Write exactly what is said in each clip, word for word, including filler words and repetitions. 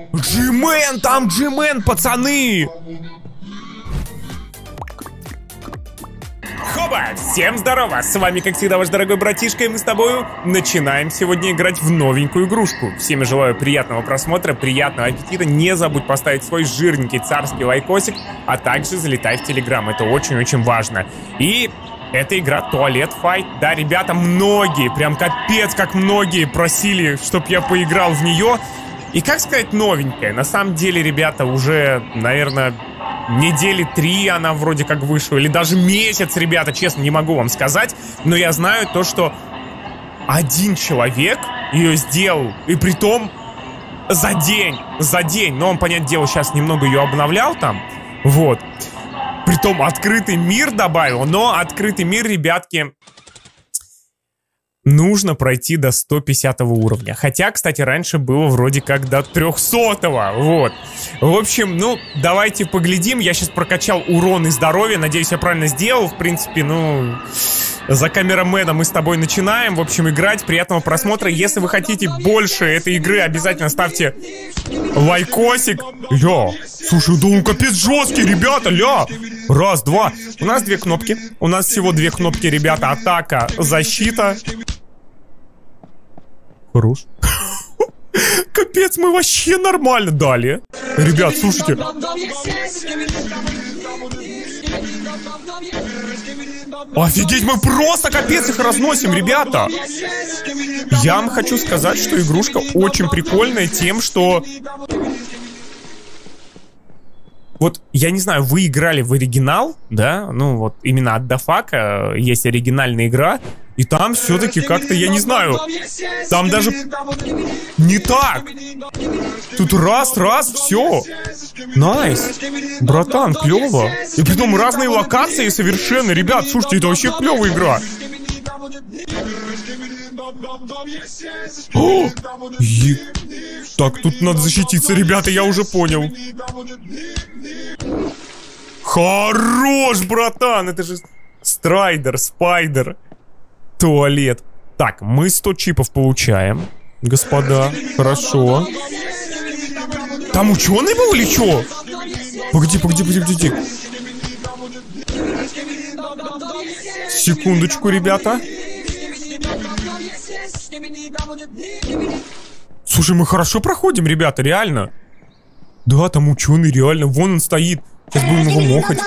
Джи-мен, там Джи-мен, пацаны! Хоба! Всем здорово! С вами, как всегда, ваш дорогой братишка, и мы с тобою начинаем сегодня играть в новенькую игрушку. Всем желаю приятного просмотра, приятного аппетита. Не забудь поставить свой жирненький царский лайкосик, а также залетай в Телеграм. Это очень-очень важно. И эта игра Toilet Fight. Да, ребята, многие, прям капец, как многие просили, чтоб я поиграл в нее. И как сказать, новенькая. На самом деле, ребята, уже, наверное, недели три она вроде как вышла. Или даже месяц, ребята, честно, не могу вам сказать. Но я знаю то, что один человек ее сделал. И притом за день. За день. Но он, понятное дело, сейчас немного ее обновлял там. Вот. Притом открытый мир добавил. Но открытый мир, ребятки, нужно пройти до сто пятидесятого уровня. Хотя, кстати, раньше было вроде как до трехсотого. Вот. В общем, ну, давайте поглядим. Я сейчас прокачал урон и здоровье. Надеюсь, я правильно сделал. В принципе, ну, за камерамена мы с тобой начинаем. В общем, играть. Приятного просмотра. Если вы хотите больше этой игры, обязательно ставьте лайкосик. Ля, слушай, да он капец жесткий, ребята, ля. Раз, два. У нас две кнопки. У нас всего две кнопки, ребята. Атака, защита. Хорош. Капец, мы вообще нормально дали. Ребят, слушайте. Офигеть, мы просто капец их разносим, ребята. Я вам хочу сказать, что игрушка очень прикольная тем, что... Вот, я не знаю, вы играли в оригинал, да? Ну, вот, именно от Дафака есть оригинальная игра. И там все-таки как-то, я не знаю, там даже не так. Тут раз, раз, все. Найс. Братан, клево. И притом разные локации совершенно. Ребят, слушайте, это вообще клевая игра. О! Е... Так, тут надо защититься, ребята, я уже понял. Хорош, братан. Это же Страйдер, Спайдер. Туалет. Так, мы сто чипов получаем, господа. Хорошо. Там ученый был или что? Погоди, погоди, погоди, погоди. Секундочку, ребята. Слушай, мы хорошо проходим, ребята, реально. Да, там ученый, реально. Вон он стоит. Сейчас будем его мохать.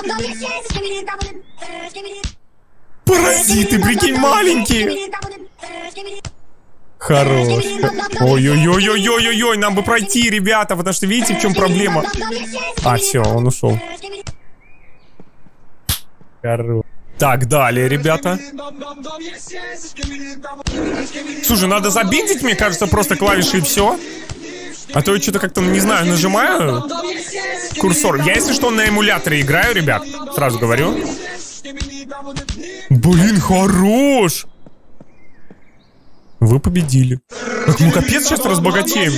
Паразиты, прикинь, маленькие. Хорош. Ой-ой-ой-ой-ой-ой, нам бы пройти, ребята, потому что видите, в чем проблема. А, все, он ушел. Хорош. Так, далее, ребята. Слушай, надо забиндить, мне кажется, просто клавиши и все. А то я что-то как-то, не знаю, нажимаю курсор. Я, если что, на эмуляторе играю, ребят. Сразу говорю. Блин, хорош! Вы победили. Так мы капец сейчас разбогатеем.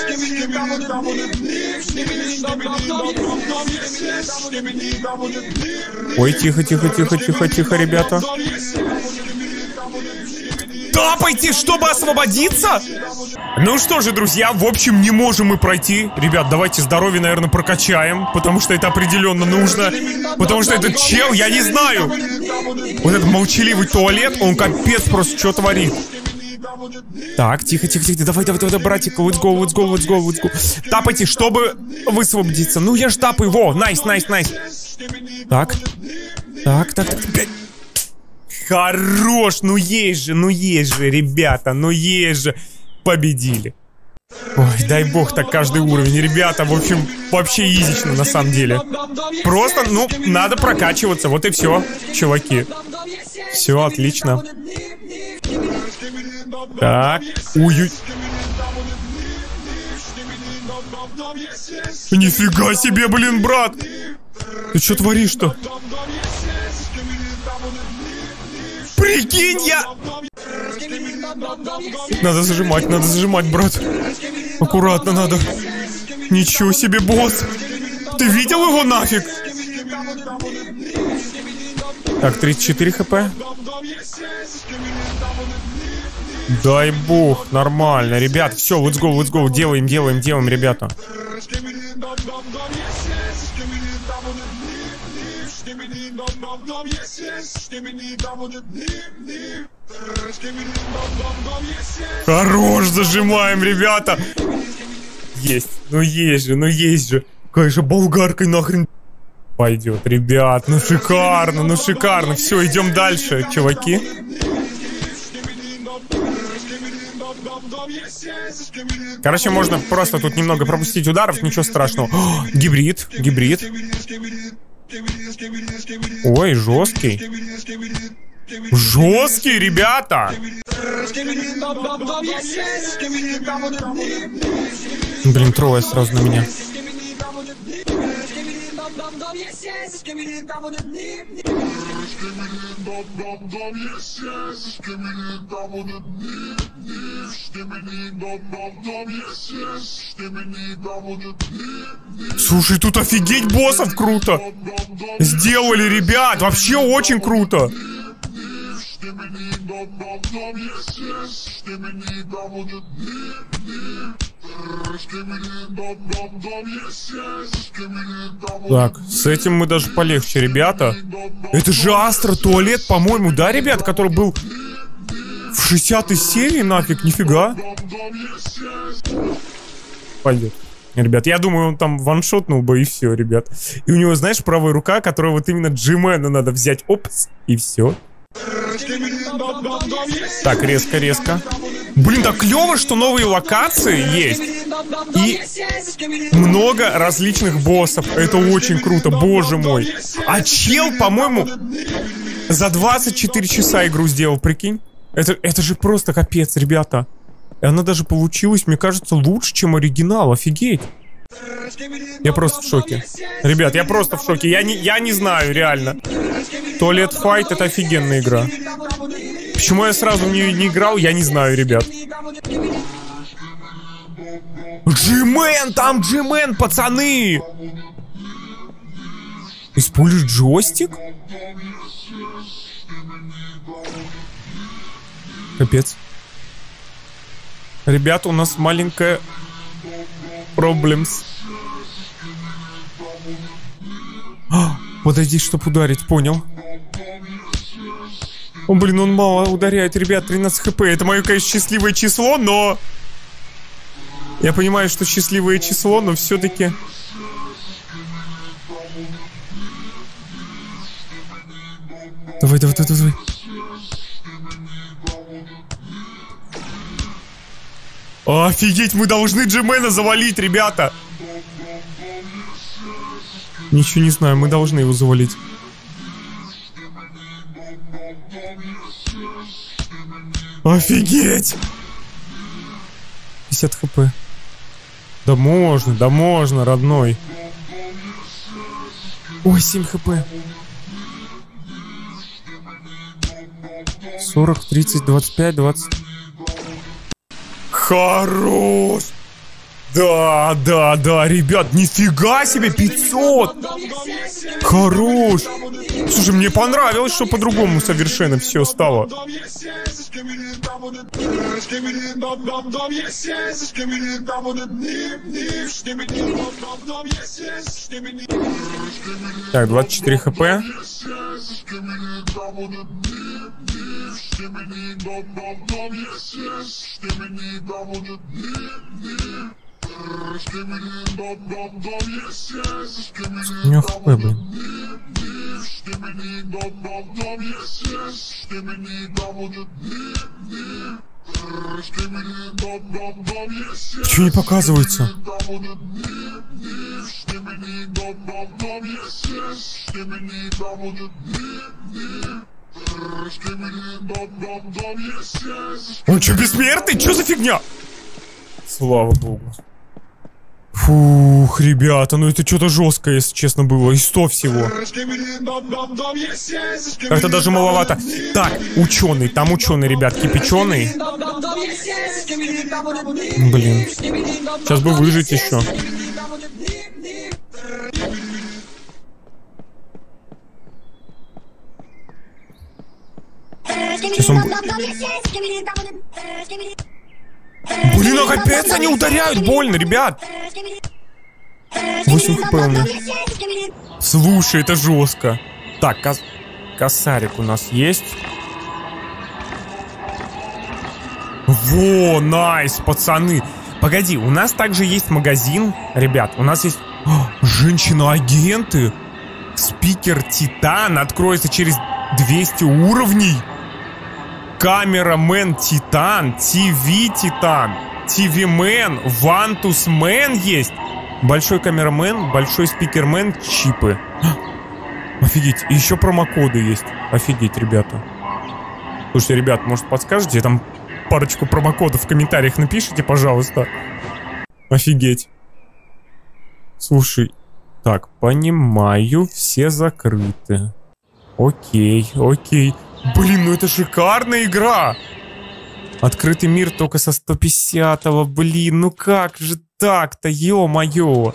Ой, тихо, тихо, тихо, тихо, тихо, ребята. Тапайте, чтобы освободиться? Ну что же, друзья, в общем, не можем мы пройти. Ребят, давайте здоровье, наверное, прокачаем, потому что это определенно нужно. Потому что этот чел, я не знаю. Вот этот молчаливый туалет, он капец просто что творит. Так, тихо, тихо, тихо, давай, давай, давай, братик, let's go, let's go, let's go, let's go. Тапайте, чтобы высвободиться. Ну, я ж тапаю, во, найс, найс, найс. Так, так, так, так, так. Хорош, ну есть же, ну есть же, ребята, ну есть же. Победили. Ой, дай бог так каждый уровень, ребята, в общем, вообще изично на самом деле. Просто, ну, надо прокачиваться, вот и все, чуваки. Все, отлично. Так, ой-ой. Нифига себе, блин, брат. Ты что творишь-то? Прикинь, я... Надо зажимать, надо зажимать, брат. Аккуратно надо. Ничего себе, босс. Ты видел его нафиг? Так, тридцать четыре хп. Дай бог, нормально. Ребят, все, let's go, let's go. Делаем, делаем, делаем, ребята. Хорош, зажимаем, ребята. Есть, ну есть же, ну есть же. Какая же болгаркой нахрен пойдет, ребят, ну шикарно, ну шикарно. Все, идем дальше, чуваки. Короче, можно просто тут немного пропустить ударов, ничего страшного. О, гибрид, гибрид. Ой, жесткий. Жесткий, ребята. Блин, трое сразу на меня. Слушай, тут офигеть боссов круто сделали, ребят. Вообще очень круто. Так, с этим мы даже полегче, ребята. Это же Астра туалет, по-моему, да, ребят, который был в шестидесятой серии, нафиг, нифига. Пойдет. Ребят, я думаю, он там ваншотнул бы и все, ребят. И у него, знаешь, правая рука, которая вот именно Джимена надо взять, опс, и все. Так, резко, резко. Блин, так клево, что новые локации есть. И много различных боссов. Это очень круто, боже мой. А чел, по-моему, за двадцать четыре часа игру сделал, прикинь. Это, это же просто капец, ребята. И она даже получилась, мне кажется, лучше, чем оригинал. Офигеть. Я просто в шоке. Ребят, я просто в шоке. Я не, я не знаю, реально. Туалет Файт — это офигенная игра. Почему я сразу не, не играл, я не знаю, ребят. Джимен! Там Джимен, пацаны! Используешь джойстик? Капец. Ребята, у нас маленькая проблемс. А, подойди, чтобы ударить, понял. О, блин, он мало ударяет, ребят, тринадцать хп. Это мое, конечно, счастливое число, но... Я понимаю, что счастливое число, но все-таки... Давай, давай, давай, давай. Офигеть, мы должны Джимена завалить, ребята. Ничего не знаю, мы должны его завалить. Офигеть! пятьдесят хп. Да можно, да можно, родной. Ой, семь хп. сорок, тридцать, двадцать пять, двадцать. Хорош! Да, да, да, ребят, нифига себе, пятьсот! Хорош! Слушай, мне понравилось, что по-другому совершенно все стало. Так, двадцать четыре хп. У меня хп, блин. Почему не показывается? Он что, бессмертный? Что за фигня? Слава богу. Фух, ребята, ну это что-то жесткое, если честно, было. И сто всего. Это даже маловато. Так, ученый, там ученый, ребятки, печеный. Блин. Сейчас бы выжить еще. Сейчас он... Блин, а капец, они ударяют больно, ребят. восемь хп у меня. Слушай, это жестко. Так, кос... косарик у нас есть. Во, найс, пацаны. Погоди, у нас также есть магазин. Ребят, у нас есть... Женщина-агенты. Спикер Титан откроется через двести уровней. Камерамен Титан. ТВ Титан. ТВ-мен. Вантус-мен есть. Большой камерамен, большой спикермен, чипы. Офигеть, и еще промокоды есть. Офигеть, ребята. Слушайте, ребят, может подскажете? Там парочку промокодов в комментариях напишите, пожалуйста. Офигеть. Слушай, так, понимаю, все закрыты. Окей, окей. Блин, ну это шикарная игра. Открытый мир только со сто пятидесятого, блин, ну как же так-то, ё-моё.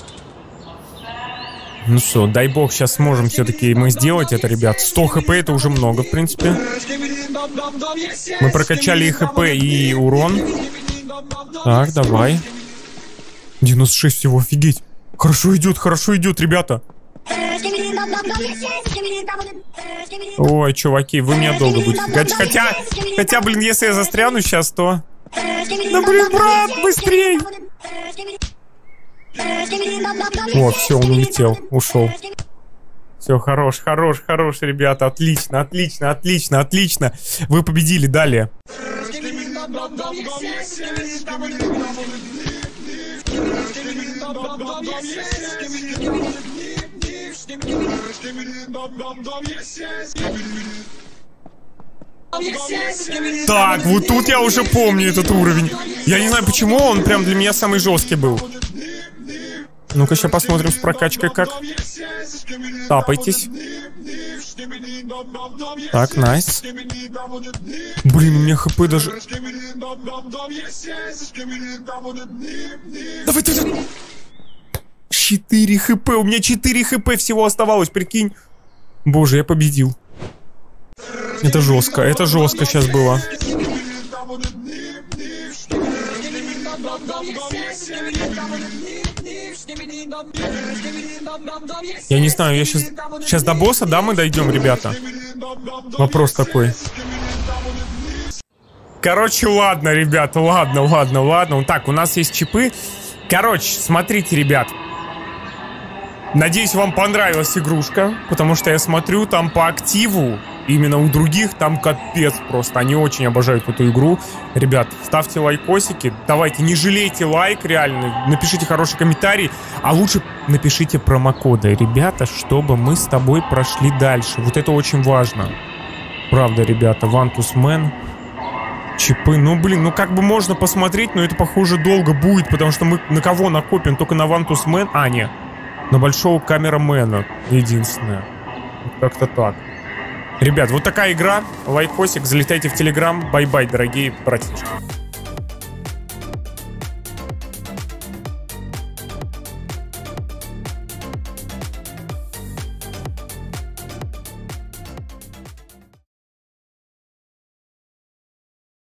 Ну что, дай бог, сейчас сможем все-таки мы сделать это, ребят. сто хп это уже много, в принципе. Мы прокачали и хп, и урон. Так, давай. девяносто шесть всего, офигеть. Хорошо идет, хорошо идет, ребята. Ой, чуваки, вы меня долго будете. Хотя, хотя, блин, если я застряну сейчас, то... Да, блин, брат, быстрей! О, все, он улетел, ушел. Все, хорош, хорош, хорош, ребята, отлично, отлично, отлично, отлично. Вы победили, далее. Так, вот тут я уже помню этот уровень. Я не знаю, почему он прям для меня самый жесткий был. Ну-ка, сейчас посмотрим с прокачкой как. Тапайтесь. Так, найс. Блин, у меня хп даже... Давай, давай. четыре хп, у меня четыре хп всего оставалось, прикинь. Боже, я победил. Это жестко, это жестко сейчас было. Я не знаю, я сейчас... Сейчас до босса, да, мы дойдем, ребята? Вопрос такой. Короче, ладно, ребята, ладно, ладно, ладно. Так, у нас есть чипы. Короче, смотрите, ребят. Надеюсь, вам понравилась игрушка, потому что я смотрю там по активу, именно у других там капец просто. Они очень обожают эту игру. Ребят, ставьте лайкосики, давайте, не жалейте лайк, реально. Напишите хороший комментарий, а лучше напишите промокоды, ребята, чтобы мы с тобой прошли дальше. Вот это очень важно. Правда, ребята, Вантус-мен. Чипы, ну блин, ну как бы можно посмотреть, но это похоже долго будет, потому что мы на кого накопим? Только на Вантус-мен? А, нет. На большого камерамена единственное. Как-то так. Ребят, вот такая игра. Лайкосик, залетайте в Телеграм. Бай-бай, дорогие братишки.